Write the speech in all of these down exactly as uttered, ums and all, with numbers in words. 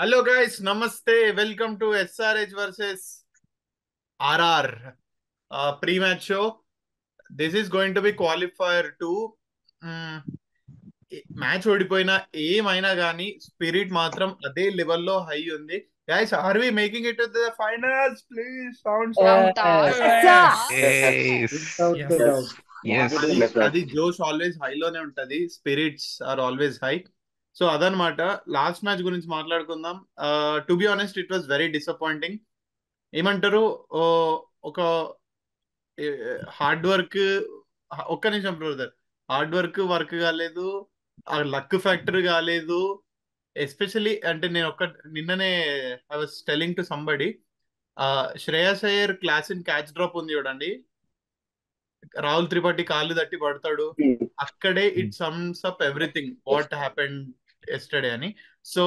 Hello guys, namaste. Welcome to S R H versus R R uh, pre-match show. This is going to be qualifier two. Match ఓడిపోయినా ఏమైనా కానీ spirit మాత్రం అదే లెవెల్లో high ఉంది. Guys, are we making it to the finals? Please sound sound. Yes. Without a doubt. Yes. అది అది జోష్ ఆల్వేస్ హైలోనే ఉంటది. Spirits are always high. So అదనమాట. లాస్ట్ మ్యాచ్ గురించి మాట్లాడుకుందాం. To be honest, it was very disappointing. ఏమంటారు, ఓ, ఒక హార్డ్ వర్క్, ఒక్క నిమిషం బ్రదర్, హార్డ్ వర్క్ వర్క్ కాలేదు, ఆ లక్ ఫ్యాక్టర్ కాలేదు. ఎస్పెషలీ అంటే నేను ఒక్క నిన్ననే I was telling to somebody, Shreyas Iyer class in catch drop ఉంది చూడండి, రాహుల్ త్రిపాఠి కాళ్ళు తట్టి పడతాడు, అక్కడే it sums up everything what happened yesterday అని. So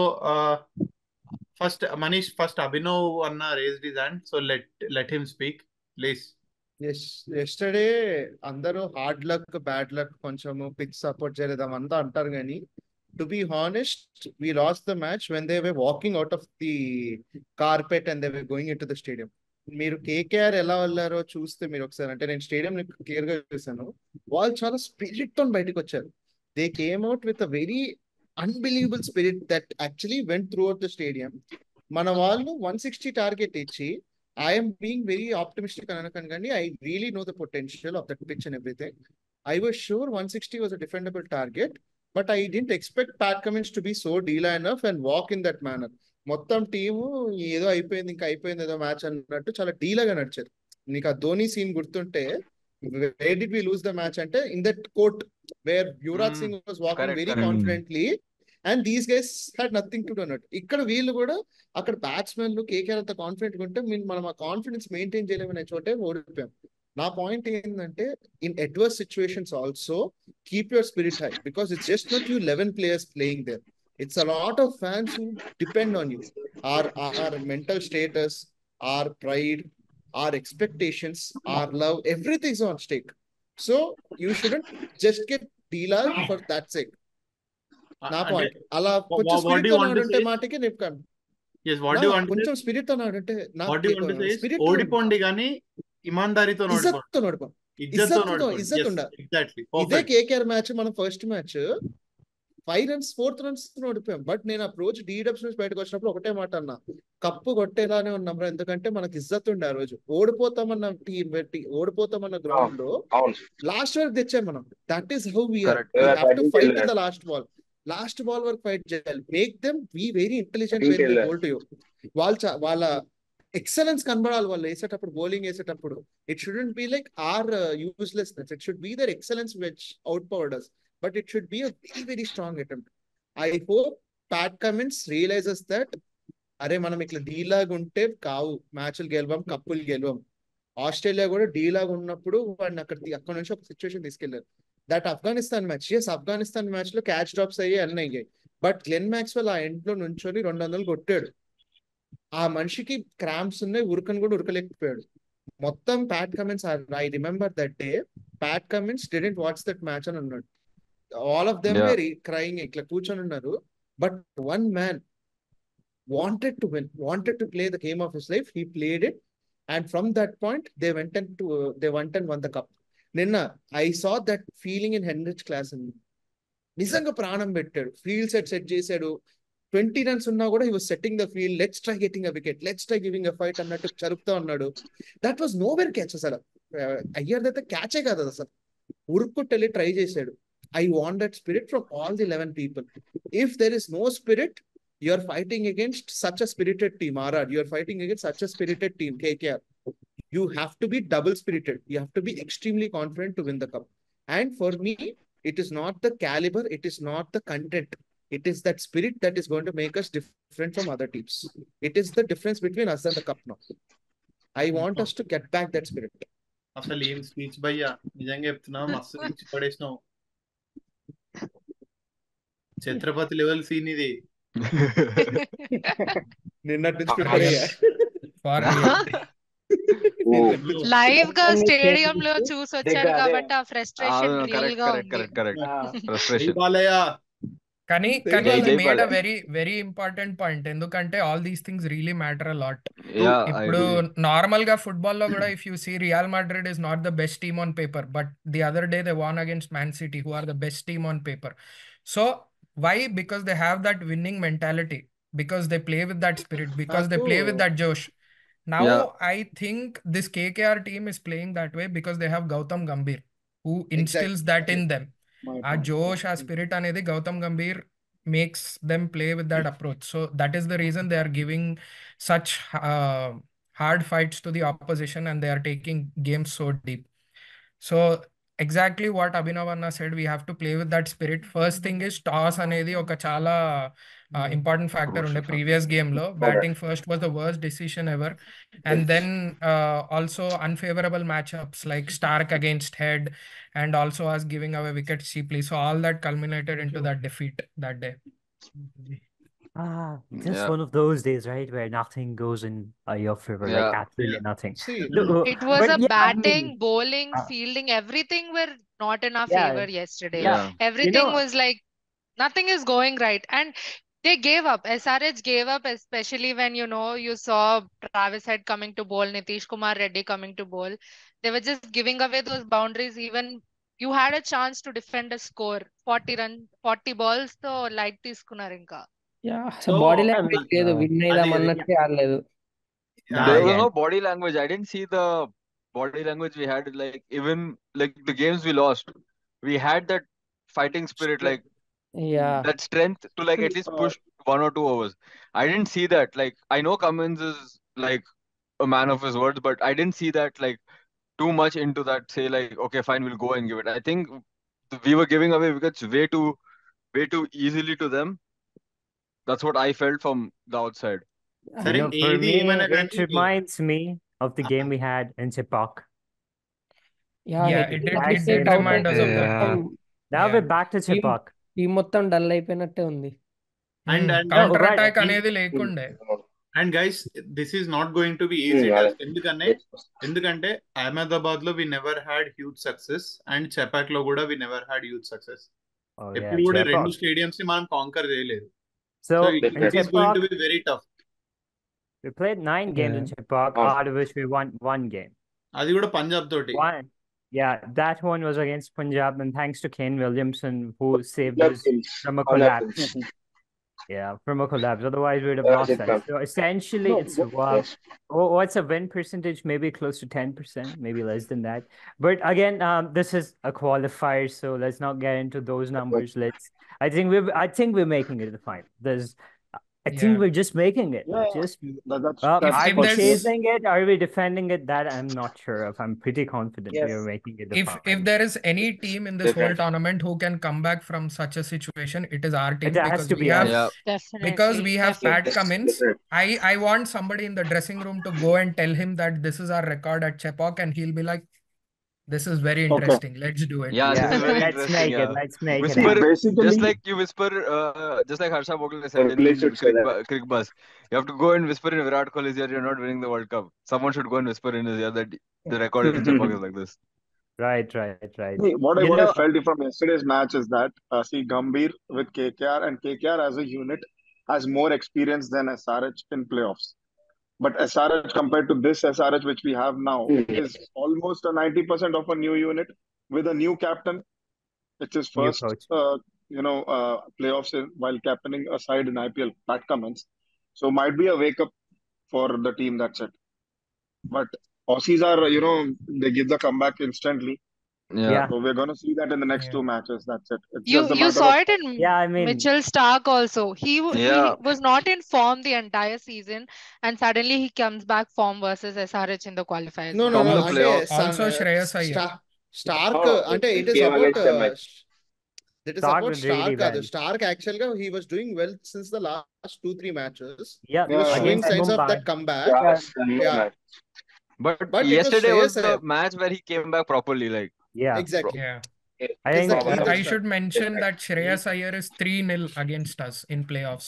first Manish, first Abhinav అన్న raised his hand, so let let him speak please. Yes yesterday అందరూ హార్డ్ లక్ బ్యాడ్ లక్ కొంచెము పిచ్ సపోర్ట్ చేయలేదు అంతా అంటారు కానీ to be honest we lost the match when they way walking out of the carpet and they were going into the stadium. మీరు KKR ఎలా వెళ్ళారో చూస్తే మీరు ఒకసారి, అంటే నేను స్టేడియం క్లియర్ గా చూసాను, వాళ్ళు చాలా స్పిరిట్ తో బయటకు వచ్చారు. They came out with a very unbelievable spirit that actually went throughout the stadium. మన వాళ్ళు వన్ సిక్స్టీ టార్గెట్ ఇచ్చి, ఐఎమ్ బీయింగ్ వెరీ ఆప్టిమిస్టిక్ అని అనకండి కానీ I really know the potential of that pitch and everything. I was sure one sixty was a defendable target, but I didn't expect Pat Cummins to be so dealer enough and walk in that manner. మొత్తం team ఏదో అయిపోయింది, ఇంకా అయిపోయింది ఏదో match అన్నట్టు చాలా డీలాగా నడిచారు. నీకు ఆ ధోని సీన్ గుర్తుంటే, where did we lose the match అంటే in that court where Yuvraj Singh was walking very confidently and these guys had nothing to do అన్నట్టు. ఇక్కడ వీళ్ళు కూడా అక్కడ బ్యాట్స్మెన్లు కేకేఆర్ అంత కాన్ఫిడెంట్ ఉంటే మనం ఆ కాన్ఫిడెన్స్ మెయింటైన్ చేయలేమనే చోటే ఓడిపోయాం. నా పాయింట్ ఏంటంటే, in adverse situations also keep your spirit high because it's just not you eleven players playing there. It's a lot of fans who depend on you. Our, our mental status, our pride, our expectations, our love, everything's on stake. So you shouldn't just get dealer for that sake. నా point అలా కొంచెం spirit తో నాడుంటే మాటకి నిప్పాను. కొంచెం spirit తో నాడుంటే spirit ఓడిపోండి కానీ ఇమాందారితో ఇజ్జత్ నోడిపో ఇజ్జత్ ఉండ. ఇదే కేకేఆర్ మ్యాచ్, మనం first match five runs fourth runs ఓడిపోయాం. బట్ నేను అప్రోచ్ డీడబ్స్ నుంచి బయటకు వచ్చినప్పుడు ఒకటే మాట అన్నా, కప్పు కొట్టేలానే ఉన్నాం రా, ఎందుకంటే మనకి ఇజ్జత్ ఉండే ఆ రోజు. ఓడిపోతామన్న టీం పెట్టి ఓడిపోతామన్న గ్రౌండ్ లో లాస్ట్ వరకు తెచ్చాం మనం. That is how we are. We have to fight in the last ball. Last ball వరకు ఫైట్ చేయాలి. Make them be very intelligent when they bowl to you. వాళ్ళ వాళ్ళ ఎక్సలెన్స్ కనబడాలి వాళ్ళు వేసేటప్పుడు, బౌలింగ్ వేసేటప్పుడు. It shouldn't be like our uselessness, it should be their excellence which out powered us. But it should be a very, very strong attempt. I hope Pat Cummins realizes that, అరే మనం ఇట్లా డీలాగా ఉంటే కావు మ్యాచ్లు గెలవం, కప్పులు గెలవం. Australia కూడా డీలాగా ఉన్నప్పుడు వాడిని అక్కడ అక్కడ నుంచి ఒక సిచ్యువేషన్ తీసుకెళ్లారు. That Afghanistan match, yes Afghanistan match లో క్యాచ్ డ్రాప్స్ అయ్యి అన్నీ అయ్యాయి. బట్ గ్లెన్ మ్యాక్స్వెల్ ఆ ఎండ్ లో నుంచొని రెండు వందలు కొట్టాడు. ఆ మనిషికి క్రాంప్స్ ఉన్నాయి, ఉరకని కూడా ఉరకలేకపోయాడు. మొత్తం Pat Cummins, I remember that day Pat Cummins didn't watch that match అని అన్నాడు. All of them yeah. were crying, ఇట్లా కూర్చొని ఉన్నారు. But one man wanted to win, wanted to play the game of his life. He played it, and from that point they went and to uh, they went and won the cup. నిన్న I saw that feeling in Henrich Klaasen. నిజంగా ప్రాణం పెట్టాడు, field set set చేశాడు. Twenty runs ఉన్నా కూడా he was setting the field, let's try getting a wicket, let's try giving a fight అన్నట్టు చరుపుతా ఉన్నాడు. That was nowhere catch. అసలు అయ్యర్దైతే క్యాచే కాదు అసలు, ఉరుక్కుట్టెళ్ళి ట్రై చేశాడు. I want that spirit from all the eleven people. If there is no spirit, you are fighting against such a spirited team, R R. You are fighting against such a spirited team, K K R. You have to be double spirited. You have to be extremely confident to win the cup. And for me, it is not the caliber, it is not the content. It is that spirit that is going to make us different from other teams. It is the difference between us and the cup now. I want us to get back that spirit. అసలు ఏం speech భయ్యా, నిజంగా చెప్తున్నా, మస్తు పిచ్చి పడేసినావు. Chhatrapati level scene ఇది. నిన్నటి నుంచి ప్రిపేర్ అయ్యా. లైవ్ గా స్టేడియం లో చూసి వచ్చాను కాబట్టి ఆ ఫ్రస్ట్రేషన్ రియల్ గా ఉంది. బాలయ్య కానీ They కానీ were he జై made a Balayya. very very important point. ఎందుకంటే all these things really matter a lot. Yeah, I ఇప్పుడు agree. నార్మల్ గా ఫుట్బాల్ లో కూడా if you see Real Madrid is not the best team on paper, but the other day they won against Man City who are the best team on paper. So why? Because they have that winning mentality, because they play with that spirit, because they నాకు play with that josh. Yeah. Now I think this K K R team is playing that way because they have Gautam Gambhir who instills exactly that in them. My ఆ point. జోష్ ఆ spirit అనేది Gautam Gambhir makes them play with that approach. So that is the reason they are giving such uh, hard fights to the opposition and they are taking games so deep. So exactly what Abhinav Anna said, we have to play with that spirit. First thing is toss అనేది ఒక చాలా important factor ఉండే previous game లో. Batting first was the worst decision ever. And then uh, also unfavorable matchups like Stark against Head and also us giving away wickets cheaply. So all that culminated into that defeat that day. Ah, just Yeah. one of those days, right, where nothing goes in uh, your favor, like Yeah. absolutely Yeah. nothing. see Look, uh, It was but a yeah, I batting, mean, bowling, uh, fielding, everything were not in our yeah, favor yesterday. yeah, Yeah. you Everything know, was like nothing is going right. And they gave up. S R H gave up, especially when you know you saw Travis Head coming to bowl, Nitish Kumar Reddy coming to bowl. They were just giving away those boundaries. Even you had a chance to defend a score. forty run, forty balls, so light తీసుకున్నారు ఇంకా. Yeah అసలు So, body And language లేదు, uh, win అది అయిదాం అది అన్నట్టే ఆడలేదు. ఆ, there nah, was yeah, no body language. I didn't see the body language we had. Like even like the games we lost, we had that fighting spirit, like yeah that strength to like at least Uh, push one or two overs. I didn't see that. Like I know Cummins is like a man of his words, but I didn't see that like too much into that. Say like, okay, fine, we'll go and give it. I think th- we were giving away wickets way too, way too easily to them. That's what I felt from the outside. you సరే know, for ఏది me, ఏమైనా it కానీ reminds me of the game we had in Chepauk. Yeah Yeah, it did. It last did night out remind us అయితే of that. మొత్తం Yeah. Now Yeah. we're back to team Chepauk. Team మొత్తం dull అయిపోయినట్టే ఉంది. And Hmm. And Oh, Counter right. attack అనేది లేకుండే. And guys this is not going to be easy task. ఎందుకనే ఎందుకంటే అహ్మదాబాద్ లో we never had huge success and Chepauk లో కూడా we never had huge success. Oh, yeah, ఎప్పుడు కూడా రెండు Chepauk. స్టేడియంస్ ని మనం కాంకర్ చేయలేదు. So so in it is going to Chepauk, be very tough. we played nine games in Yeah. Chepauk, out of which we won one game. అది కూడా పంజాబ్ తోటి. One, yeah, that one was against Punjab, and thanks to Kane Williamson who saved Punjab us Kings. from a Punjab collapse. Kings. Yeah, from a collapse. Otherwise, we would have Uh, lost that. Japan. So essentially, No, it's but uh, yes. oh, what's a win percentage? Maybe close to ten percent, maybe less than that. But again, um, this is a qualifier, so let's not get into those numbers. Let's. I think we're. I think we're making it to the final. There's. I think Yeah. we're just making it. Yeah, yeah. Just. That, that's Uh, that's If are if we there's chasing it? Are we defending it? That I'm not sure of. I'm pretty confident we Yes. are making it the if if final. there is any team in this whole definitely. tournament who can come back from such a situation, it is our team It has because to we be have us. Yeah. because Definitely, we have Pat definitely. Cummins. Definitely. I I want somebody in the dressing room to go and tell him that this is our record at Chepauk, and he'll be like, "This is very Okay. interesting. Let's do it." Yeah, this Yeah, is very let's interesting. make it. Yeah. Let's make it See, Whisper, happen. just basically, like you whisper, uh, just like Harsha Bhogle said in Kohli should say Crick, that. Bu- Crick Buzz. You have to go and whisper in Virat Kohli's ear, you're not winning the World Cup. Someone should go and whisper in his ear that the record in Chepauk is like this. Right, right, right. See, what I You what I know, felt from yesterday's match is that uh, see Gambhir with K K R and K K R as a unit has more experience than S R H in playoffs. But S R H compared to this S R H which we have now is almost a ninety percent of a new unit with a new captain. It's his new first, coach. uh, you know, uh, playoffs in, while captaining a side in I P L. Pat Cummins, so might be a wake up for the team. That's it. But Aussies are, you know, they give the comeback instantly. Yeah. Yeah, So we're going to see that in the next Yeah. two matches. That's it. It's You just a you matter saw of it in yeah. I mean, Mitchell Stark also. He w- Yeah. he was not in form the entire season, and suddenly he comes back form versus S R H in the qualifiers No, no, From no. the match. అంటే playoffs. స- Also, uh, Shreyas Iyer. Star- Stark oh, అంటే it it is came about against them. uh, Like, that is Stark about was Stark really కాదు. bad. Stark actually గా he was doing well since the last two three matches. Yeah, He was yeah, showing against signs of Mumbai. that comeback. yeah, Yeah. it's a new Yeah, match. But but it was yesterday was Shreyas the Iyer. match where he came back properly. Like, Yeah, Exactly. Yeah. I It is think the I, key uh, I difference. should mention that Shreyas Iyer is three nil against us in playoffs.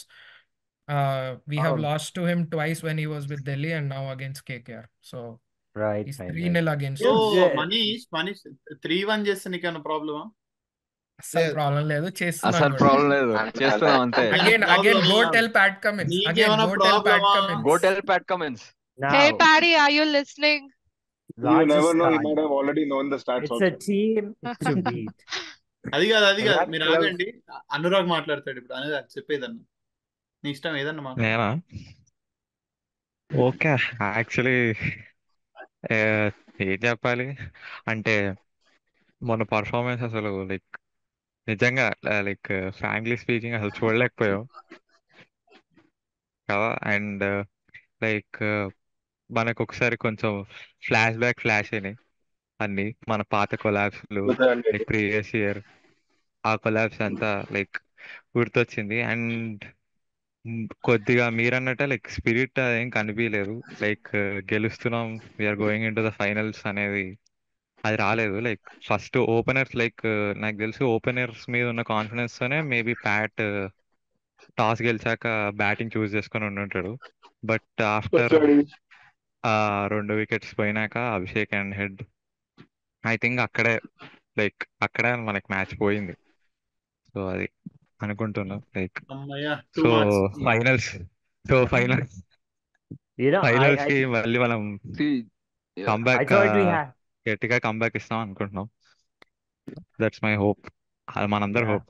Uh, we have oh, lost to him twice when he was with Delhi and now against K K R. So right, he's right, three right. nil against సో You us. know, the, Manish Manish three one చేస్తే నీకేమైనా ప్రాబ్లమా? అసలు లేదు problem లేదు, చేస్తున్నాను అసలు కూడా. ప్రాబ్లం లేదు, చేస్తున్నాం అంతే. అగైన్ అగైన్ గో ప్రాబ్లమా టెల్ ప్యాట్ కమిన్స్, అగైన్ నీకేమైనా గో టెల్ ప్యాట్ ప్రాబ్లమా go Cummins. Tell Pat Cummins. Hey Now, Paddy, are you listening? You never know, he Rajasthan. might have already known the stats It's a also. team to beat. అది కాదు అది కాదు That's మీరు twelve. ఆగండి. అనురాగ్ మాట్లాడతాడు ఇప్పుడు. అనురాగ్ చెప్పేదన్న నీ ఇష్టం ఏదన్నా మాట్లాడు. నేనా? ఓకే, యాక్చువల్లీ ఏం చెప్పాలి అంటే మొన్న పర్ఫార్మెన్స్ అసలు లైక్ నిజంగా లైక్ ఫ్రాంక్లీ స్పీకింగ్ అసలు చూడలేకపోయాం కదా. అండ్ లైక్ మనకు ఒకసారి కొంచెం ఫ్లాష్ బ్యాక్ ఫ్లాష్ అయినాయి అన్ని మన పాత కొలాబ్స్లు, లైక్ ప్రీవియస్ ఇయర్ ఆ కొలాబ్స్ అంతా లైక్ గుర్తొచ్చింది. అండ్ కొద్దిగా మీరన్నట్టే లైక్ స్పిరిట్ ఏం కనిపించలేదు. లైక్ గెలుస్తున్నాం, we're going into the finals అనేది అది రాలేదు. లైక్ ఫస్ట్ ఓపెనర్స్ లైక్ నాకు తెలిసి ఓపెనర్స్ మీద ఉన్న కాన్ఫిడెన్స్ తోనే మేబీ ప్యాట్ టాస్ గెలిచాక బ్యాటింగ్ చూస్ చేసుకొని ఉండుంటాడు. బట్ ఆఫ్టర్ ఆ రెండు వికెట్స్ పోయినాక Abhishek and Head I think అక్కడే లైక్ అక్కడే మనకి మ్యాచ్ పోయింది. సో అది అనుకుంటున్నా లైక్ అమ్మయ్య టూ సో మార్క్స్. Finals so finals You know, I, finals I, కి మళ్ళీ మనం See, yeah. I comeback thought we had, గట్టిగా కంబ్యాక్ ఇస్తాం అనుకుంటున్నాం. దట్స్ మై హోప్, అది మనందరి yeah. Hope.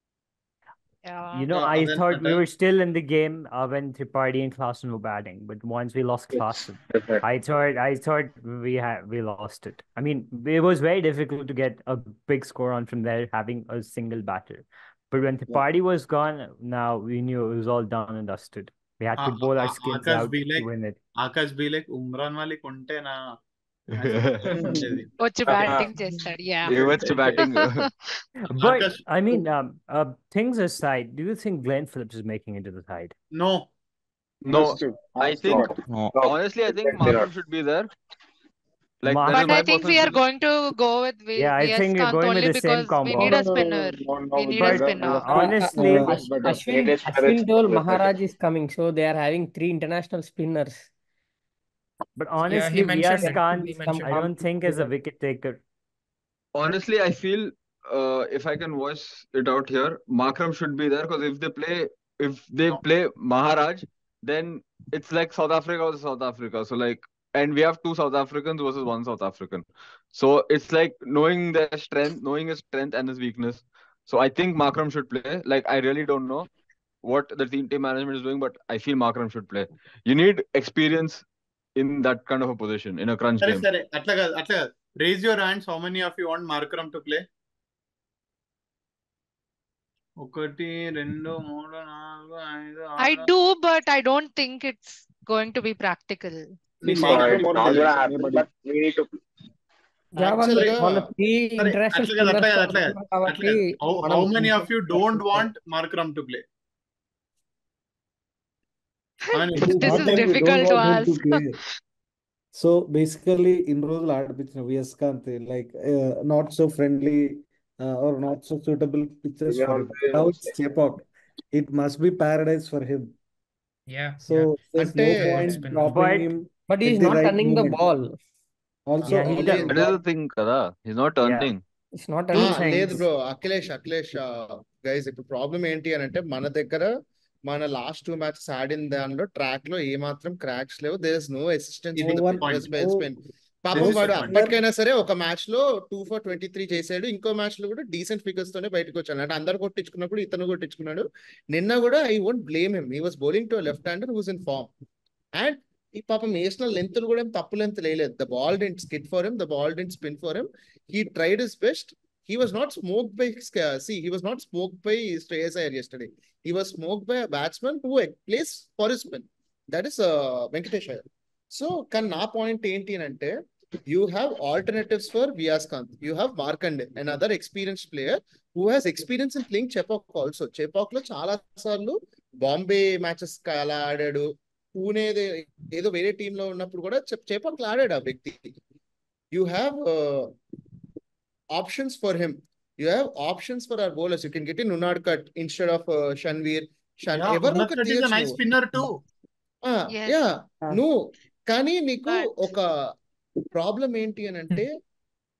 Yeah. You know, Yeah, I then thought we better. were still in the game uh, when Tripathi and Klaasen were batting, but once we lost Klaasen, I thought I thought we had we lost it. I mean, it was very difficult to get a big score on from there, having a single batter. But when Tripathi was gone, now we knew it was all done and dusted. We had to ఆ- bowl our ఆ- skins Akash out be to like win it. Akash be like Umran Malik ఉంటే నా match మొత్తం ఉండేది. వచ్చి batting చేస్తాడు. Yeah Reverse batting. But Akash I mean, um, uh, things aside, do you think Glenn Phillips is making it to the side? No No, Has to. I Has think to. No. honestly, I think Markram should be there. Like Mark- that is But my I think we personal are feeling. going to go with V- Yeah, I V S think we're Kant going with only the same because we combo. need No, a no, no, spinner. no, no, We no, need a But spinner. Vedat- honestly, Vedat- Ash- Vedat- Ashwin, Vedat- Ashwin Vedat- told Vedat- Maharaj is coming, so they are having three international spinners. but Yeah, he honestly, mentioned Vyas it. Kant, He Some mentioned I it. don't think is a wicket taker. Honestly, I feel uh, if I can voice it out here, Markram should be there because if they play, if they play Maharaj, then it's like South Africa versus South Africa. So like, and we have two South Africans versus one South African. So it's like knowing their strength, knowing his strength and his weakness. So I think Markram should play. Like I really don't know what the team team management is doing, but I feel Markram should play. You need experience in that kind of a position in a crunch సరే game. సరే అట్లా కాదు అట్లా కాదు. Raise your hands, how many of you want Markram to play? ఒకటి రెండు మూడు నాలుగు ఐదు I ఆరు. do, but I don't think it's going to be practical. నీ See, మార్కరమ్ Markram ఉండదు always anybody. But Yeah, వాళ్ళు యాక్చువల్ గా వాళ్ళ త్రీ సరే ఇంటర్నేషనల్ అట్లా కాదు అట్లా స్పిన్నర్స్ కాదు అట్లా కాదు అట్లా కాబట్టి కాదు. హౌ మనం how many of you don't want Markram to play? This is difficult to ask. So basically ఇన్ని రోజులు ఆడిపించిన Viyaskanth like not so friendly or not so suitable pictures for Chepauk. It must be paradise for him. Yeah, so yeah. there's అంటే no Very good point spinner. dropping But- him but at is the not right turning the moment. Ball. Also, Yeah, he also does. That is the thing, kada. He's not Yeah. turning. It's not ah, Two turning. లేదు things. Bro Akhilesh Akhilesh guys ఇప్పుడు problem ఏంటి అని అంటే మన దగ్గర మన last two matches ఆడిన దానిలో ట్రాక్ లో ఏ మాత్రం క్రాక్స్ లేవు. దేర్ ఇస్ నో అసిస్టెన్స్ ఇది one- స్పెయిన్. పాపం This is వాడు the point. అప్పటికైనా సరే ఒక మ్యాచ్ లో టూ ఫర్ ట్వంటీ త్రీ చేసాడు. ఇంకో మ్యాచ్ లో కూడా డీసెంట్ ఫిగర్స్ తోనే బయటకు వచ్చాడు. అంటే అందరు కొట్టించుకున్నప్పుడు ఇతను కొట్టించుకున్నాడు. నిన్న కూడా I won't blame him. He was bowling to left hander who's in form. And ఈ పాపం వేసిన లెంత్ కూడా ఏం తప్పు లెంత్ లేదు. The ball didn't skid for him, the ball didn't spin for him. He tried his best. He was not smoked by see he was not smoked by Shreyas Iyer yesterday. He was smoked by a batsman who plays for his spin. That is uh, Venkatesh Iyer. So kan na point enti ante you have alternatives for Vyas Kant. You have Markande, another experienced player who has experience in playing Chepauk also. Chepauk lo చాలా సార్లు Bombay matches అలా ఆడాడు. పూణే ఏదో వేరే team లో ఉన్నప్పుడు కూడా Chepauk లో ఆడాడు ఆ వ్యక్తి. You have uh, options for him. You have options for our bowlers. You can get in Unadkat instead of uh, Shanveer. Shan Yeah, ఎవరో Unadkat ఒకటి is a తీయొచ్చు nice నువ్వు. spinner too. Ah, Yes. Yeah Ah. నువ్వు కానీ నీకు But- ఒక problem ఏంటి అని అంటే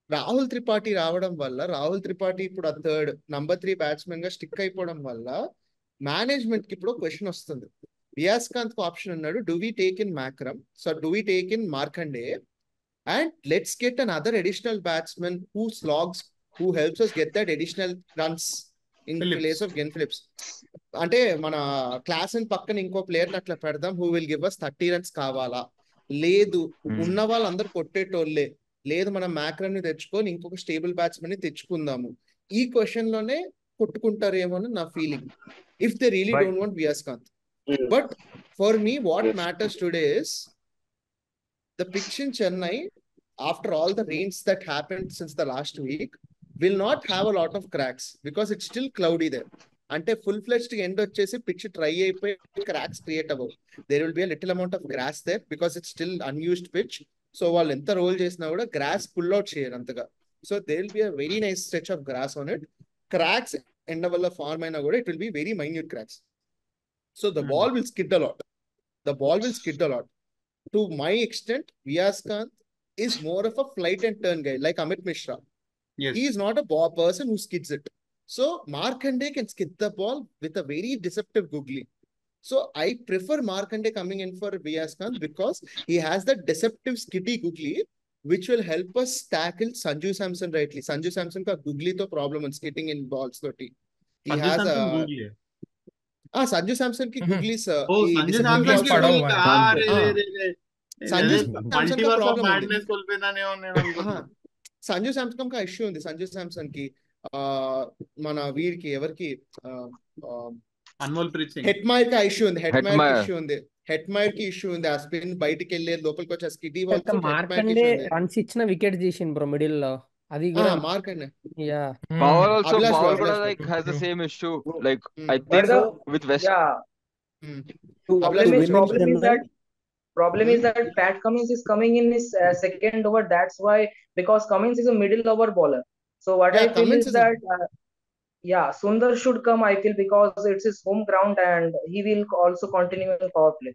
రాహుల్ త్రిపాఠి రావడం వల్ల రాహుల్ త్రిపాఠి ఇప్పుడు ఆ థర్డ్ నంబర్ త్రీ బ్యాట్స్మెన్ గా స్టిక్ అయిపోవడం వల్ల మేనేజ్మెంట్ కి ఇప్పుడు క్వశ్చన్ వస్తుంది. వియాస్కాంత్ కు ఆప్షన్ ఉన్నాడు, do we take in Markram, so do we take in Markande and let's get another additional batsman who slogs, who helps us get that additional runs in Phillips. place of Glenn Phillips. అంటే మన class and పక్కన ఇంకో player అట్లా పెడదాం, who will give us thirty runs కావాలా, లేదు ఉన్న వాళ్ళందరూ కొట్టేటోళ్ళే, లేదు మనం మ్యాక్రమ్ ని తెచ్చుకొని ఇంకొక స్టేబుల్ బ్యాట్స్మెన్ ని తెచ్చుకుందాము. ఈ క్వశ్చన్ లోనే కొట్టుకుంటారేమో అని నా feeling, if they really But- don't want Viyaskanth. But for me what matters today is the pitch in Chennai, after all the rains that happened since the last week, will not have a lot of cracks because it's still cloudy there. అంటే full fledged ఎండ్ వచ్చేసి pitch dry అయిపోయి cracks create అవ్వవు. There will be a little amount of grass there because it's still unused pitch. So వాళ్ళు ఎంత role చేసినా కూడా gross pull out చేయరు అంతగా. So there will be a very nice stretch of grass on it. Cracks ఎండ వల్ల form అయినా కూడా it will be very minute cracks. So the ball will skid a lot. The ball will skid a lot. To my extent, Viyaskant is more of a flight and turn guy, like Amit Mishra. Yes. He is not a ball person who skids it. So Markande can skid the ball with a very deceptive googly. So I prefer Markande coming in for Viyaskant because he has that deceptive skiddy googly, which will help us tackle Sanju Samson rightly. Sanju Samson ka googly to problem on skidding in balls thirty. He Sanju has Samson a Googly hai. ah Sanju Samson ki Mhm. googly Oh, ఈ Sanju deceptive Samson balls ki పడవు googly వాడికి. ka- ah, రే, Ah. రే, రే, రే. సంజు అదే శాంసన్ కా multiverse of problem ఉంది. madness కోల్పోయినానేమో నేను అనుకున్నా. సంజు శాంసన్ కా ఇష్యూ ఉంది. సంజు శాంసన్ కి ఆ మన వీరికి ఎవరికి అన్మోల్ ప్రీత్ సింగ్. హెట్ మైర్ కి ఇష్యూ ఉంది. హెట్ మైర్ కి Hetmeyer. ఇష్యూ ఉంది. హెట్ మైర్ కి ఇష్యూ ఉంది. ఆ స్పిన్ బయటికి వెళ్ళే లోపలికి వచ్చే స్కిటీ బాల్స్ హెట్ మైర్ కి మార్కండే ఇష్యూ ఉంది. రన్స్ ఇచ్చిన వికెట్ తీసిండు బ్రో మిడిల్ లో, అది కూడా మార్క్ అండి. Yeah Hmm. Powell also, Abhilash Powell Abhilash kuda like has the True. same issue. True. Like Hmm. I But think the with West. yeah Hmm. To Abhilash problem is win in problem is Chennai, that problem is Hmm. that Pat Cummins is coming in his uh, second over. That's why, because Cummins is a middle over bowler. So what Yeah, I feel Cummins is is a that uh, yeah, Sundar should come. I feel because it's his home ground and he will also continue in power play.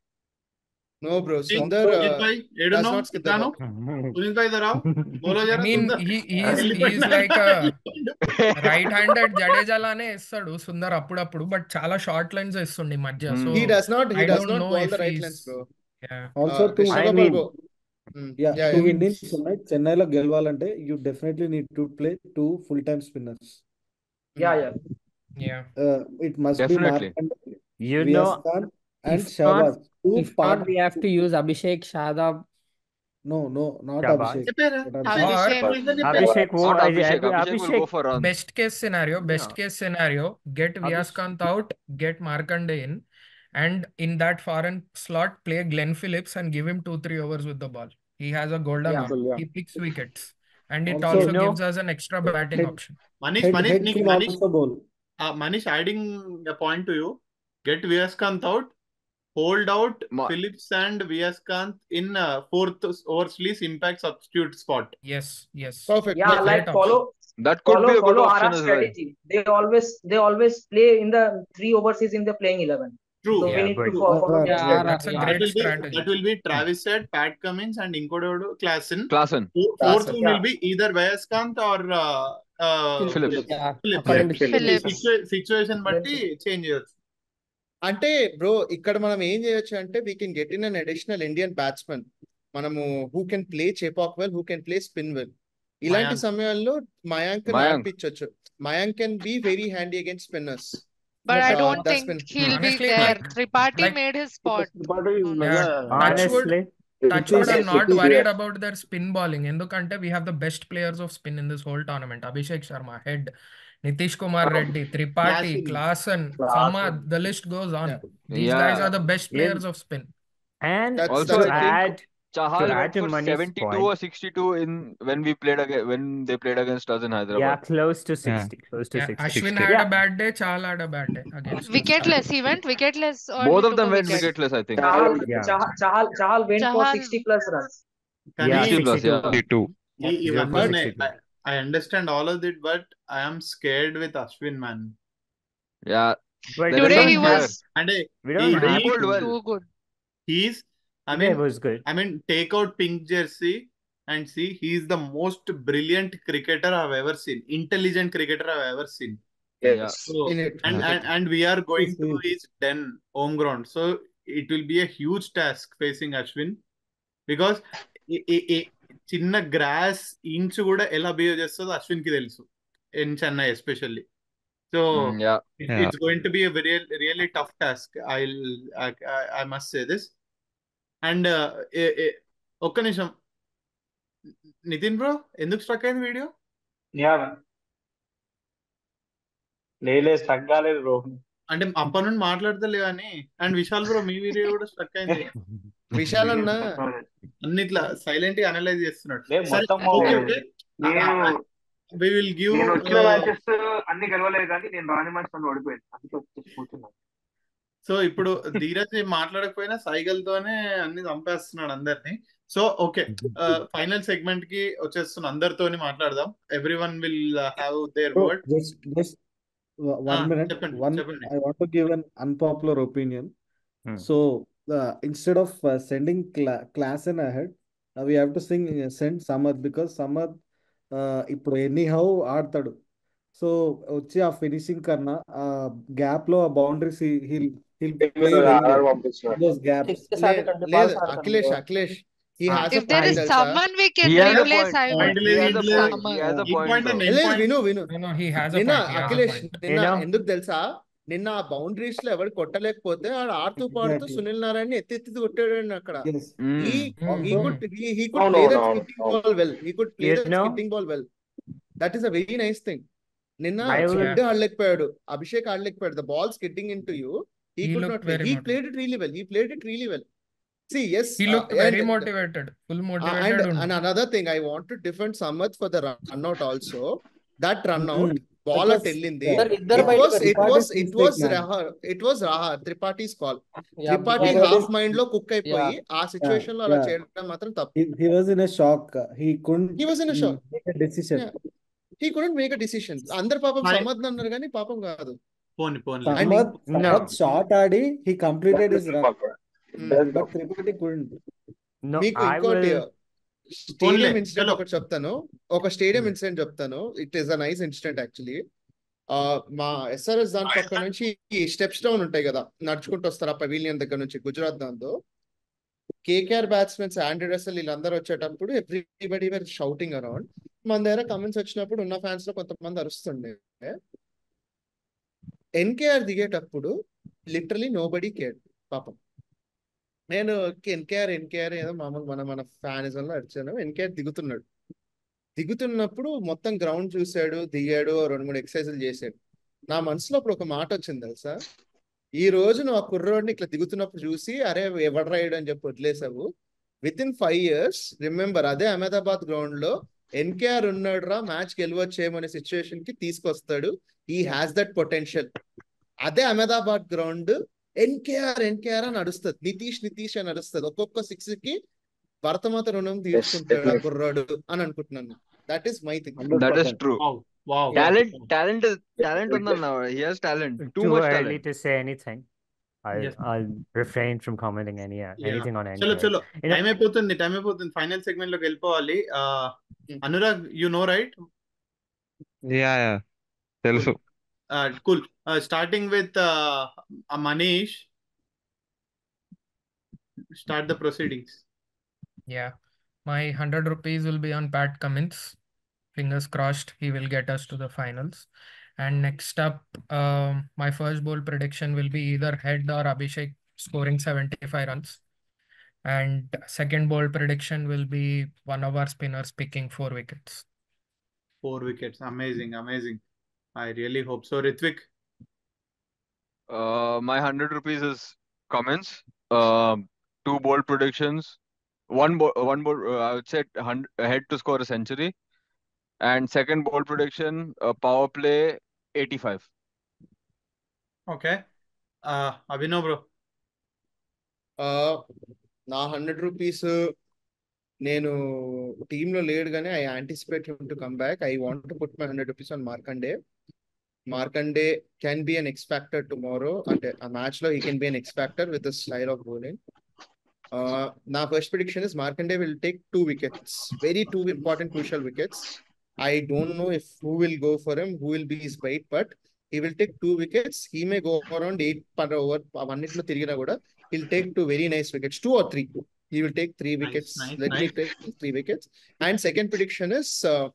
no bro. Hey, Sundar Sujit uh, bhai, does ఏడున్నావు? not skid the ఇట్లాను ball. Sunil భాయ్ దరావు బోలో I జరా mean, Sundar he he's he's వెళ్ళిపోయినా like a right handed Jadeja లానే ఇస్తాడు సుందర్ అప్పుడప్పుడు, బట్ చాలా షార్ట్ లైన్స్ ఇస్తుండే ఈ మధ్య. So Hmm. He does not. He I does don't not know bowl if the right he's lens, bro. also Uh, to Krishna I Gopal mean, bro. Hmm. yeah, Yeah, to yeah. win in Chennai, చెన్నైలో గెలవాలంటే you definitely need to play two full time spinners. Yeah, Hmm. yeah. Yeah Uh, it must be Definitely. Markande, you know, Viyaskant and if not Shahbaz. Two if part. Not we have to use Abhishek Shadab. No, no, not Shabazz. Abhishek. చెప్పారా Not Abhishek. Or Abhishek. Reason చెప్పారా? Abhishek, wo, Not I- Abhishek. I- Abhishek will go Abhishek, for runs. best case scenario, best yeah, case scenario, get Abhishek. Viyaskant out, get Markande in, and in that foreign slot, play Glenn Phillips and give him two, three overs with the ball. He has a golden Yeah. arm. Simple, yeah. He picks wickets. And it Also, also You know, gives us an extra batting head, option. Manish head, Manish head నీకు can Manish also bowl. Manish adding a point to you. Get Viyaskant out, hold out Ma- Phillips and Viyaskant in uh, fourth over release impact substitute spot. Yes, yes. Perfect. Yeah, Perfect. like Great follow option. That could follow be a good follow option R R as well. strategy. They always they always play in the three overseas in the playing eleven. True. So we yeah, need but to fo- Uh, follow uh, that Yeah, strategy. That's a yeah. That great will be strategy. that will be Travis Head, Pat Cummins, and ఇంకోటి Klassen. Klassen. Fourth Klassen. one Yeah. will be either Viyaskant or uh, uh, Phillips. Phillips. Yeah, Phillips. according to Phillips. Phillips. Phillips. Situa- situation Then బట్టి change చేయొచ్చు. అంటే bro ఇక్కడ మనం ఏం చేయొచ్చు అంటే we can get in an additional Indian batsmen. మనము who can play Chepauk well, who can play spin well. ఇలాంటి మయాంక్. సమయాల్లో మయాంక్ ని Mayank. ఆడిపించవచ్చు. Mayank can be very handy against spinners. But I Uh, don't the think spin. he'll be Honestly, there. like, Tripathi like, made his spot. Tripathi is on like yeah, a touch wood, honestly, touch It wood, is I'm not it is worried yeah. about their spin bowling. ఎందుకంటే we have the best players of spin in this whole tournament. Abhishek Sharma, Head, Nitish Kumar Reddy, Tripathi, Klassen. Klassen, Sama, Klassen. the list goes on. Yeah. These guys Yeah. are the best in players of spin. and That's Also, to that's I think add to Chahal add went to for Mani's seventy-two point, or sixty-two in when we played again when they played against us in yeah, Hyderabad. close to Yeah, sixty, close to Yeah, sixty. Ashwin sixty. had Yeah, a bad day, Chahal had a bad day against us. Wicketless. He went wicketless or Both he of took them a went wicket. wicketless, I think. Chahal yeah, Chahal Chahal, Chahal went for Chahal, sixty plus runs. కానీ yeah, sixty plus, sixty-two, yeah. sixty-two. ఈ- zero ఇవన్నీ point But ఉన్నాయి. sixty-two. I, I understand all of it, but I am scared with Ashwin, man. Yeah. But There is today some he fear. was అంటే we he don't Today he have he bowled to. well. too good. he's I Today mean was good. I mean take out pink jersey, and see, he is the most brilliant cricketer I've ever seen, intelligent cricketer I've ever seen. Yeah. Yes. So In it. and In and, it. and we are going Yes, to yes. his den home ground, so it will be a huge task facing Ashwin, because ఈ- ఈ- ఈ చిన్న gross inch కూడా ఎలా behave చేస్తుందో అశ్విన్ కి తెలుసు, in Chennai especially. So Mm, yeah. It, Yeah. it's going to be a very really tough task. I'll I, I, I must say this. And uh, ఏ- ఏ- ఒక్క నిమిషం నితిన్ బ్రో, ఎందుకు స్ట్రక్ అయింది వీడియో? యా లేలే స్ట్రక్ కాలేదు బ్రో. అంటే అప్పటి నుండి మాట్లాడతలే కానీ. అండ్ విశాల్ బ్రో, మీ వీడియో కూడా స్ట్రక్ అయింది. విశాల్ అన్న అన్ని ఇట్లా సైలెంట్ గా అనలైజ్ చేస్తున్నాడు. లేదు సరే, మొత్తం ఓకే ఓకే, నేను వి విల్ గివ్. నేను వచ్చిన మ్యాచెస్ అన్ని గెలవలేదు కానీ నేను రాని మ్యాచ్ నన్ను ఓడిపోయాను, అందుకే వచ్చి కూర్చున్నాను. సో ఇప్పుడు ధీరజ్ మాట్లాడకపోయినా సైగల్తోనే అన్ని చంపేస్తున్నాడు అందరినీ. సో ఓకే, ఫైనల్ సెగ్మెంట్ కి వచ్చేస్తున్న అందరితోని మాట్లాడదాం. Everyone will have their Bro, word. just just o- one minute. చెప్పండి One, చెప్పండి. I want to give an unpopular opinion. Hmm. So, uh, instead of uh, sending cla class and ahead, uh, we have to sing uh, send Samad, because Samad uh, ఇప్పుడు anyhow ఆడతాడు. So వచ్చి ఆ finishing కన్నా ఆ gap లో ఆ boundaries he'll he'll play those gaps. Six లేదు twenty లేదు బాల్స్ ఆడతాడు Akhilesh bro. Akhilesh he Ah, has a If there point is తెలుసా? someone we can He has a replace, point. I He would point he లేదు, has ఏం a లేదు. point. He Samad. has a ఈ point point though. అండి, ఏం లేదు point? విను విను No, no, he has a నిన్న point. He has a Akhilesh point. నిన్న You know, ఎందుకు తెలుసా, నిన్న ఆ బౌండరీస్ లో ఎవరు కొట్టలేకపోతే ఆడ ఆడుతూ పాడుతూ Exactly. సునీల్ నారాయణ ఎత్తి ఎత్తి కొట్టాడు అక్కడ. Yes. he Mm. he Also, could he, he could అవును play అవును that అవును skipping ball well. He could play you that know, skipping ball well. That is a very nice thing. నిన్న I will. ఫ్రెడ్ ఆడలేకపోయాడు, అభిషేక్ ఆడలేకపోయాడు. The ball skidding into you, he He could looked not play. very He motivated. played it really well. He played it really well. See, yes, He uh, looked very and motivated, full uh, and motivated and ఉండు. another thing, I want to defend Samath for the run out also. That run out, mm, ball because at వెళ్ళింది. uh, ఇద్దరు ఇద్దరు It బయటకు was it వచ్చారు. was Tripaঠি's it was mistake, man. Raha, it was Raha Tripaঠি's call. Yeah, Tripathi because half Tripathi, mind లో cook yeah, అయిపోయి ఆ yeah, సిచ్యువేషన్ లో అలా yeah. చేయడం మాత్రం తప్పు. He, he was in a shock. He couldn't He was in a mm, shock. make a decision. Yeah. He couldn't make a decision. అందరు పాపం Hi. సమర్థ్ అన్నారు కానీ పాపం కాదు. పోని పోని And Samad, in- No, Samad shot ఆడి he completed his run, mm, but Tripathi couldn't. no, మీకు I ఇంకోటి will. స్టేడియం పోన్లే ఇన్సిడెంట్ చలో. ఒకటి చెప్తాను. ఒక స్టేడియం Hmm. ఇన్సిడెంట్ చెప్తాను. It is a nice incident actually. ఆ మా ఎస్ఆర్ఎస్ దాని పక్క నుంచి ఈ స్టెప్స్ డౌన్ ఉంటాయి కదా, నడుచుకుంటూ వస్తారు ఆ పవీలియన్ దగ్గర నుంచి గుజరాత్ దాంతో. కేకేఆర్ బ్యాట్స్మెన్స్ ఆండ్రీ రసెల్ వీళ్ళందరూ వచ్చేటప్పుడు ఎవ్రీబడి వర్ షౌటింగ్ అరౌండ్. మన దగ్గర కమెంట్స్ వచ్చినప్పుడు ఉన్న ఫ్యాన్స్ లో కొంతమంది అరుస్తుండే. ఎన్కేఆర్ దిగేటప్పుడు లిటరలీ నో బడీ కేర్ పాపం. నేను ఎన్కేఆర్ ఎన్కేఆర్ ఏదో మామూలు మన మన ఫ్యానిజం లో అడిచాను. ఎన్కేఆర్ దిగుతున్నాడు, దిగుతున్నప్పుడు మొత్తం గ్రౌండ్ చూశాడు, దిగాడు, రెండు మూడు ఎక్సర్సైజులు చేశాడు. నా మనసులో అప్పుడు ఒక మాట వచ్చింది తెలుసా, ఈ రోజు నువ్వు ఆ కుర్రోడిని ఇట్లా దిగుతున్నప్పుడు చూసి అరే ఎవడు రాయుడు అని చెప్పి వదిలేసావు. Within five years remember అదే అహ్మదాబాద్ గ్రౌండ్ లో ఎన్కేఆర్ ఉన్నాడు రా, మ్యాచ్ గెలవచ్చేమో అనే సిచ్యువేషన్ కి తీసుకొస్తాడు. ఈ హ్యాస్ దట్ పొటెన్షియల్. అదే అహ్మదాబాద్ గ్రౌండ్ ఎన్కేఆర్ ఎన్కేఆర్ అని నడుస్తుంది, నితీష్ నితీష్ అని నడుస్తుంది. ఒక్కొక్క సిక్స్ కి భరతమాత రుణం తీసుకుంటాడు ఆ కుర్రాడు అని అనుకుంటున్నాను. That is my thing. That is one hundred percent. true. Wow, wow. Yeah. Talent, talent is talent ఉందన్న. He has talent. Too Too much early talent. to say anything. I'll Yes. I'll refrain from commenting any uh, Yeah. anything on చలో N K R. చలో, You know, time అయిపోతుంది, time అయిపోతుంది. Final segment లోకి వెళ్ళిపోవాలి. Anurag, you know right? Yeah yeah తెలుసు. Cool. Starting with Manish, start the proceedings. Yeah, my one hundred rupees will be on Pat Cummins. Fingers crossed he will get us to the finals. And next up, um, my first bowl prediction will be either Head or Abhishek scoring seventy-five runs. And second bowl prediction will be one of our spinners picking four wickets. Four wickets. Amazing, amazing. I really hope so. Ritvik? Uh, my one hundred rupees is Cummins. Um, two bold predictions. One bo- one bold, uh, I would say hun- Head to score a century. And second bold prediction, uh, power play eighty-five. Okay. Uh, Abhinav bro? నా hundred rupees నేను team లో లేడు కానీ I anticipate him to come back. I want to put my hundred rupees on Markande. Markande can be an X factor tomorrow. అంటే ఆ match లో he can be an X factor with the style of bowling. Uh, now first prediction is Markanday will take two wickets. Very two important crucial wickets. I don't know if who will go for him, who will be his bait, but he will take two wickets. He may go around eight per over. Avannitlo tirigina kuda he'll take two very nice wickets, two or three. He will take three Nice, wickets. nice, Let me nice. take three wickets. And second prediction is uh,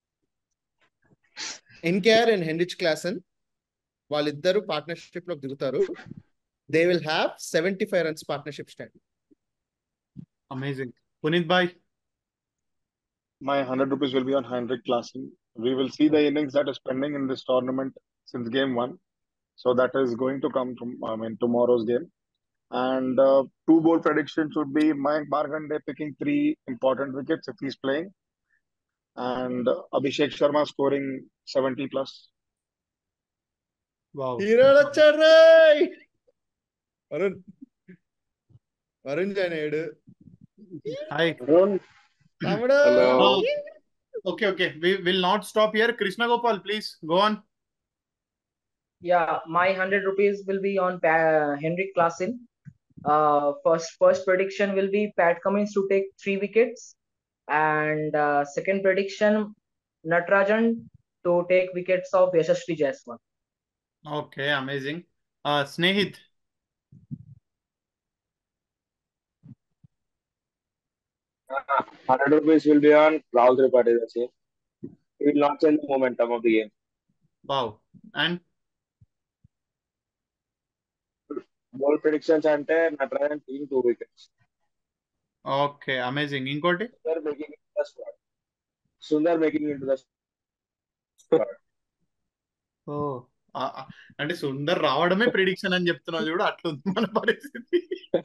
N K R and Henrich Klaasen. వాళ్ళిద్దరు partnership లో దిగుతారు. They will have seventy five runs partnership stand. Amazing. Puneet భాయ్, My one hundred rupees will be on Henrik Klaasen. We will see the innings that is pending in this tournament since game one. So that is going to come from I mean tomorrow's game. And uh, two bold predictions would be Mayank Markanday picking three important wickets if he's playing, and uh, Abhishek Sharma scoring seventy plus. Wow. హీరోలు వచ్చాడు రేయ్. వరుణ్ వరుణ్ జానేడు hi. తమ్ముడు. Okay okay, we will not stop here. Krishna Gopal, please go on. Yeah, my one hundred rupees will be on pa- Henrik Klaasen. Uh, first, first prediction will be Pat Cummins to take three wickets, and uh, second prediction Natarajan to take wickets of Yashasvi Jaiswal. Okay, amazing. Snehith, one hundred rupees will be on Rahul Tripathi. That's it. He will not change the momentum of the game. Wow. And Bold predictions ante Natarajan taking two wickets. Okay, amazing. ఇంకోటి Sundar making it into the squad. Sundar making it into the squad. ఓ ఆ- ఆ- అంటే సుందర్ రావడమే prediction అని చెప్తున్నావు చూడు, అట్లుంది మన పరిస్థితి.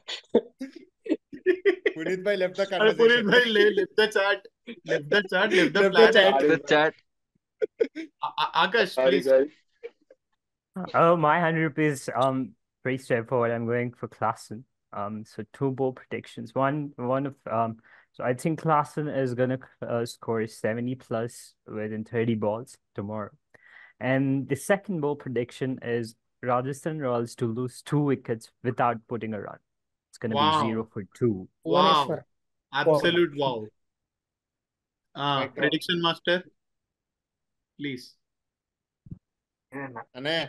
పునీత్ భాయ్ లెఫ్ట్ ద అరే పునీత్ భాయ్, left the chat, left the chat, left the Left the plan. chat. The chat. Akash Sorry please. guys. Oh, my one hundred rupees, um, pretty straightforward. I'm going for Klaasen. Um, so two bold predictions. One, one of, um, so I think Klaasen is gonna uh, score seventy plus within thirty balls tomorrow. And the second bold prediction is Rajasthan Royals to lose two wickets without putting a run. It's gonna be zero wow for two. Wow, Bhuvaneshwar. Absolute wow. Mic drop. Prediction master please. అనే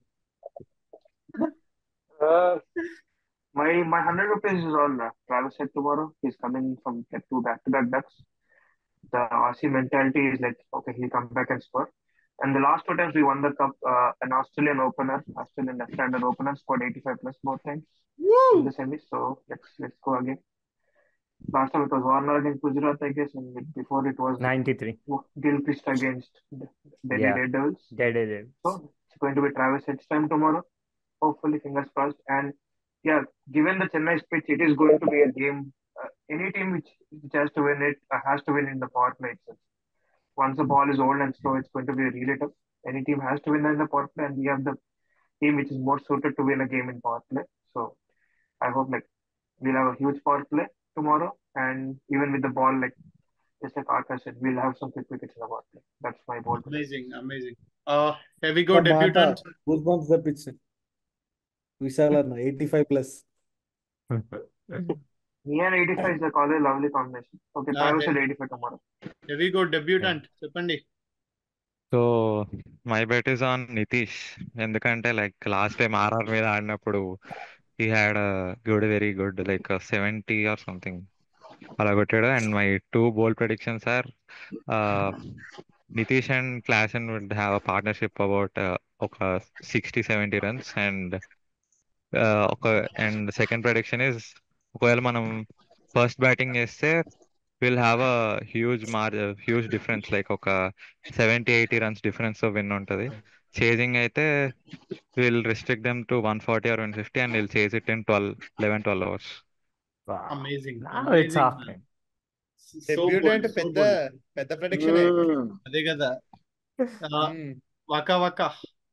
Uh, my my hundred rupees is on uh, Travis Head tomorrow. He's coming from like, two back-to-back ducks. The R C mentality is like, okay, he'll come back and score. And the last two times we won the cup, uh, an Australian opener, Australian left-handed opener, scored eighty-five plus both times in the semis. So let's let's go again. Last time it was Warner against Gujarat, I guess, and before it was ninety-three. Gilchrist against Delhi Yeah, Red Devils. there it is. So it's going to be Travis Head's time tomorrow. Hopefully, fingers crossed. And yeah, given the Chennai pitch, it is going to be a game. Uh, any team which, which has to win it uh, has to win in the power play itself. Once the ball is old and slow, it's going to be really tough. Any team has to win in the power play, and we have the team which is more suited to win a game in power play. So I hope like we'll have a huge power play tomorrow, and even with the ball, like just like Akash said, we'll have some quick wickets in the power play. That's my bold prediction. Amazing, amazing. Heavy go ఒక మాట debutant. Goose bumps తెప్పించింది విశాల్ అన్న eighty five plus. Me and eighty-five is like always lovely combination. Okay, Travis said eighty-five tomorrow. Heavy go debutant చెప్పండి. So my bet is on Nitish. ఎందుకంటే like last time RR మీద ఆడినప్పుడు he had good very good like seventy or something అలా కొట్టాడు. And my two bold predictions are Nitish and Klaasen would have a partnership about ఒక sixty seventy runs. And ఒక and second prediction is ఒకవేళ మనం first batting చేస్తే will have a huge మార్ huge difference like ఒక seventy eighty runs difference తో win ఉంటుంది. Chasing అయితే will restrict them to one forty or one fifty and will chase it in twelve eleven twelve overs. Wow. Amazing, Now it's amazing. happening. So debutant bold, so పెద్ద bold. పెద్ద prediction. అదే కదా. వకా వకా.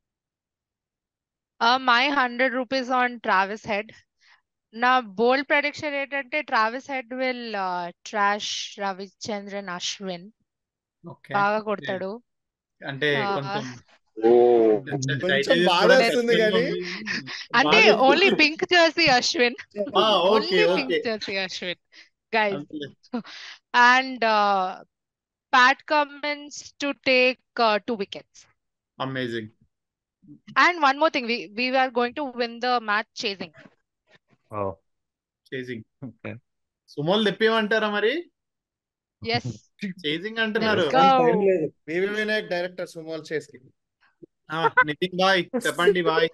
Uh, my one hundred rupees on Travis Head. నా bold prediction ఏంటంటే Travis Head will trash Ravichandran Ashwin. Okay, బాగా కొడతాడు. అంటే Uh, కొంచెం దయచేసి కొంచెం కూడా బాధ వస్తుంది ఖచ్చితంగా కానీ ఉంది. అంటే బాగా only pink jersey Ashwin, okay only okay pink jersey Ashwin guys. అంతే And uh, Pat Cummins to take uh, two wickets. Amazing. And one more thing, we we are going to win the match chasing. Oh, chasing Okay. సుమోల్ తెప్పేమంటారా మరి? Yes, chasing let's అంటున్నారు. go. Time లేదు. వివి Vinayak director సుమోల్ చేసి ఆ, నితిన్ బాయ్ చెప్పండి బాయ్.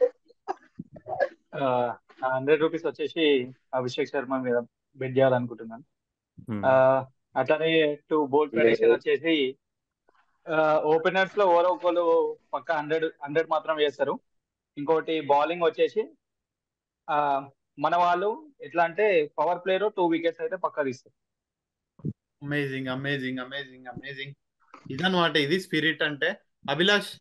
హండ్రెడ్ రూపీస్ వచ్చేసి అభిషేక్ శర్మ మీద బెట్ చేయాలనుకుంటున్నాను. hmm. ఆ, అట్లానే టూ బోల్డ్ ప్రెడిక్షన్ వచ్చేసి ఓపెనర్స్ లో ఓవర్ ఒకరు పక్క హండ్రెడ్ హండ్రెడ్ మాత్రం వేస్తారు. ఇంకోటి బౌలింగ్ వచ్చేసి ఆ మన వాళ్ళు ఎట్లా అంటే పవర్ ప్లేయర్ టూ వికెట్స్ అయితే పక్కా తీస్తారు. Amazing amazing amazing amazing. ఇదన్నమాట, ఇది స్పిరిట్ అంటే. Abhilash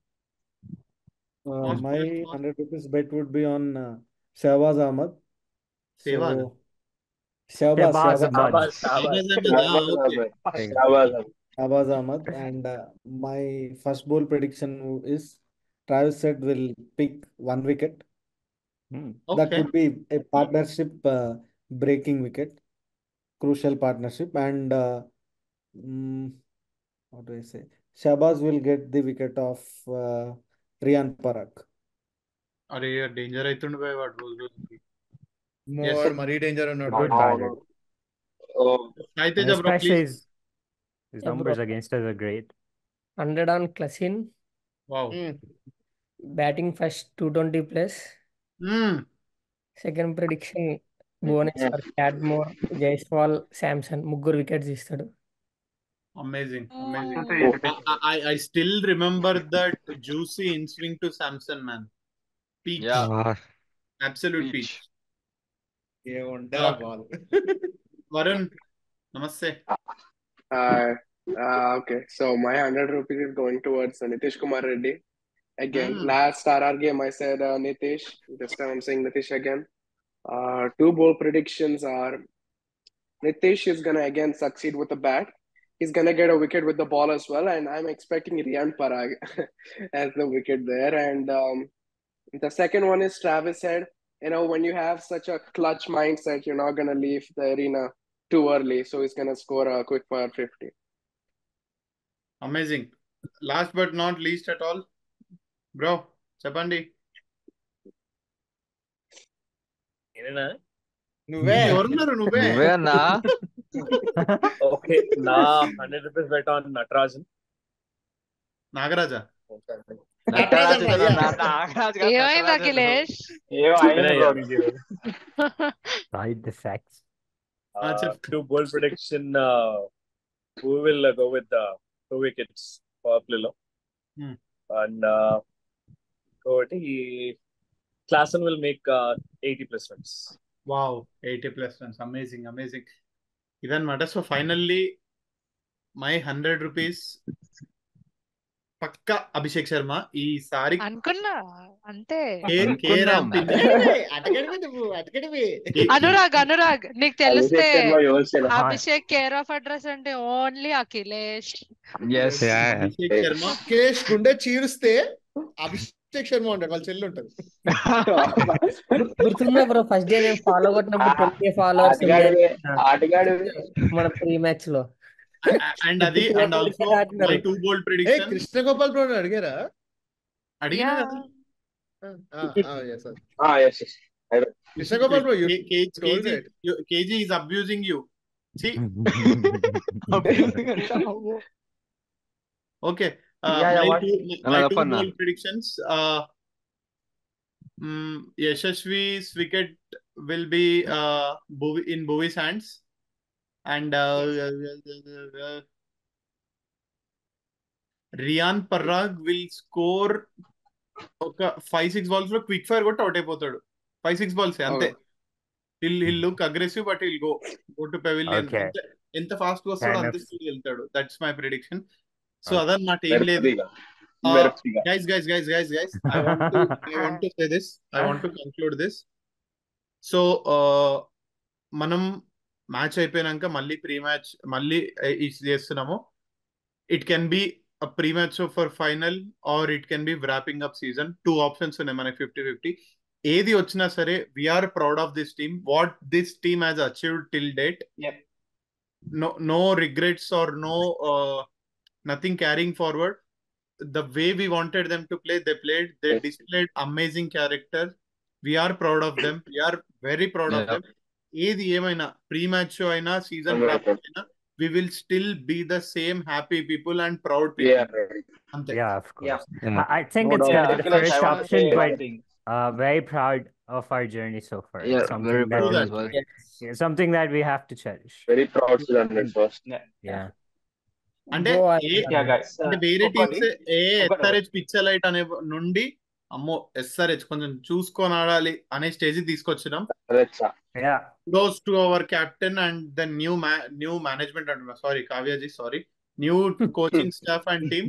Uh, small my small small hundred rupees bet would be on uh, Shahbaz Ahmed. సేవాగ్ So Shahbaz, Shahbaz Shahbaz, Ahmad. Shahbaz Shahbaz Shahbaz Ahmed. Okay Thank you. Shahbaz. Shahbaz Ahmed, and uh, my first ball prediction is Travis Head will pick one wicket. Hmm. That okay would be a partnership uh, breaking wicket, crucial partnership, and uh, mm, what do I say? Shahbaz will get the wicket of uh, Riyan Parag. అరే danger అవుతుండే బాయ్ వాడు రోజు రోజుకి. More మరీ danger ఉన్నాడు. Good target. Oh, అయితే And జబ్రో especially please. his, his Yeah, bro. numbers against us are great. Hundred on Klasin. Wow. Batting first two twenty plus. Second prediction bonus for Cadmore, Jaiswal, Samson. ముగ్గురు wickets ఇస్తాడు. Amazing amazing. కాకపోతే ఇది I, I, I still remember that juicy in swing to Samson, man. Peach. Yeah, Ah, Absolute peach. peach. ఏముండే Ah, ball. Varun, namaste. Uh, uh, okay, so my hundred rupees is going towards uh, Nitish Kumar Reddy. Again, Mm. last R R game I said uh, Nitish. This time I'm saying Nitish again. Uh, two bold predictions are Nitish is gonna again succeed with the bat. He's gonna get a wicket with the ball as well, and I'm expecting Riyan Parag as the wicket there. And um, the second one is Travis Head. You know, when you have such a clutch mindset, you're not gonna leave the arena too early, so he's gonna score a quick fire fifty. Amazing. Last but not least at all, bro, చెప్పండి. నేనేనా? నువ్వే ఎవరున్నారు? నువ్వే. నువ్వే అన్నా. Okay, నా hundred rupees bet on Natarajan. Nagaraja. Natraj Natarajan కదా, అయ్యా. నా- నాగరాజ్ కాదు, ఏమైంది నటరాజ్ అన్నావు. అఖిలేష్? ఏమో ఆయన వినయ్య. Hide the facts. Ah, చెప్పు. Two bold prediction who will go with two wickets power ప్లేలో. Hmm. అండ్ ఒకటి Klaasen will make eighty plus runs. Wow, eighty plus runs. Amazing amazing. ఇదన్నమాట. So finally my hundred rupees పక్కా అభిషేక్ శర్మ ఈసారి. అనుకున్నా అంతే. కే- అనుకున్నాం. Carrom pin అటకడివి అటకడివి నువ్వు అటకడివి. కే- అనురాగ్ అనురాగ్ నీకు తెలిస్తే Abhishek Sharma your Sharma. Abhishek care of address అంటే only Akhilesh. Yes. yeah. Abhishek Sharma Akhilesh గుండె చీరుస్తే అభిషేక్ శర్మ ఉంటాడు, వాళ్ళ చెల్లి ఉంటది. గుర్తుందా బ్రో ఫస్ట్ డే మేము ఫాలో కొట్టినప్పుడు ట్వంటీ ఫాలోవర్స్ ఆటగాడు ఆటగాడు మన ప్రీ మ్యాచ్ లో. అండ్ అది and also my two bold a prediction Krishna Gopal bro అడిగారా? అడిగినా Yeah. కదా. ఆ, ఆ, yes, sir. ah yes yes Krishna Gopal bro you told KG it. KG is abusing you. Okay, Yeah, yeah, my what? Two అలా my two చెప్పన్నా. Bold predictions. Yashasvi's wicket will be uh, Bhuvi- in Bhuvi's hands, and uh, Riyan Parag will score ఒక five six balls లో quick fire కొట్టి out అయిపోతాడు. Five six balls అంతే. Okay. He'll he'll look aggressive but he'll go go to pavilion. Okay. ఎంత fast గా వస్తాడో Kind అంత of. Speed వెళ్తాడు. That's my prediction. So Okay. అదన్నమాట, ఏం లేదు. మెరుపుగా మెరుపుగా guys guys guys guys guys I want to I want to say this I want to conclude this. So మనం మ్యాచ్ అయిపోయినాక మళ్ళీ ప్రీ మ్యాచ్ మళ్ళీ ఇది చేస్తున్నాము. It can be a pre-match for final or it can be wrapping up season. Two options ఉన్నాయి మనకి fifty fifty. ఏది వచ్చినా సరే we are proud of this team, what this team has achieved till date. No, no regrets or no uh, nothing carrying forward. The way we wanted them to play, they played. They displayed amazing character. We are proud of them. We are very proud Yeah. of them. ఏది ఏమైనా pre match అయినా season wrap అయినా we will still be the same happy people and proud people. Yeah. అంతే. Yeah, of course. Yeah. Yeah. I I think No it's doubt. gonna be Yeah, the Akhilesh, first I want to option, say one but thing. uh, very proud of our journey so far. Yeah, It's something very that proud we, as well. yeah, something that we have to cherish. Very proud to London first. Yeah. Yeah. అంటే Go ఏ Aryan. Yeah, guys. అంటే Uh, వేరే ఒకటి teams ఏ ఒకటి ఒకటి. SRH పిచ్చలైట్ అనే నుండి అమ్మో ఎస్ఆర్హెచ్ కొంచెం చూసుకొని ఆడాలి అనే స్టేజ్ తీసుకొచ్చినాం. Alexa. Yeah. Kudos to our captain and the new ma- new management and sorry Kavya ji, sorry, new coaching staff and team.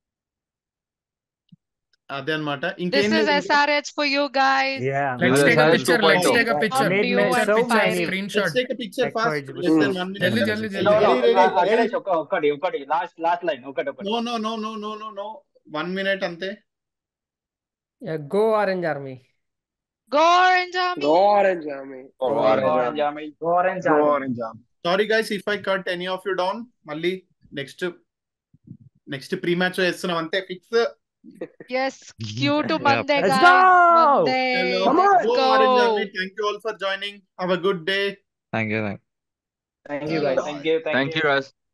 అదే అన్నమాట. This ఇంకేం is లేదు. S R H for you guys. Yeah. Let's This is take a S R H picture. Let's 2.0. take a picture. Made you me Picture, so picture, many screenshot. Let's take a picture tech fast. words Less with than this one minute. జల్దీ message. జల్దీ No, జల్దీ no. Ready, ready. Uh, Akhilesh, ఒక ఒకటి ఒకటి last last line ఒకటి ఒకటి. No, no, no, no, no, no, no. One minute అంతే. Yeah, go Orange Army. Go Orange Army. Go Orange Army. Oh, Go Orange Orange Army. Army. Go Orange Go Army. Orange Army. Sorry guys if I cut any of you down. మళ్ళీ next next pre match చేస్తున్నాం అంతే fix. Yes, Q to Yep. Monday, Let's guys. go! Monday. Hello. Come on. Let's Go go. Orange Army. Thank you all for joining. Have a good day. Thank you. Thank you. Thank you guys. Thank you. Thank Thank you. you, guys.